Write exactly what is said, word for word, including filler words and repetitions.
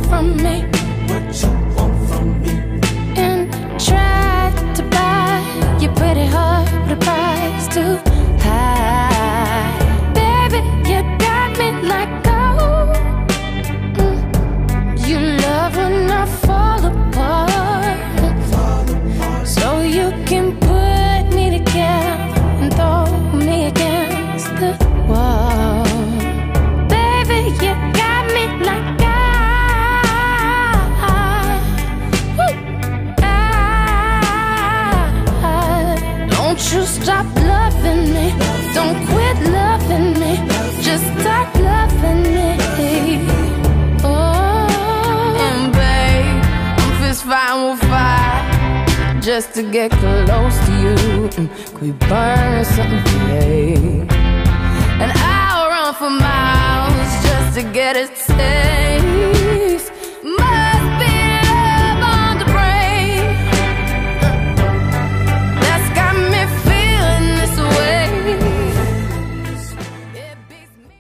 from me? What you want from me? And try to buy your pretty heart with a price too high. Baby, you got me like gold. Mm. You love when I fall apart, so you can put me together and throw me against the wall. Baby, you got me like I, I, don't you stop loving me, don't quit loving me, just stop loving me. Oh, and babe, I'm fist fighting with fire just to get close to you. Mm, could we burn something today? And I'll run for miles just to get a taste. Must be love on the brain that's got me feeling this way. It beats me.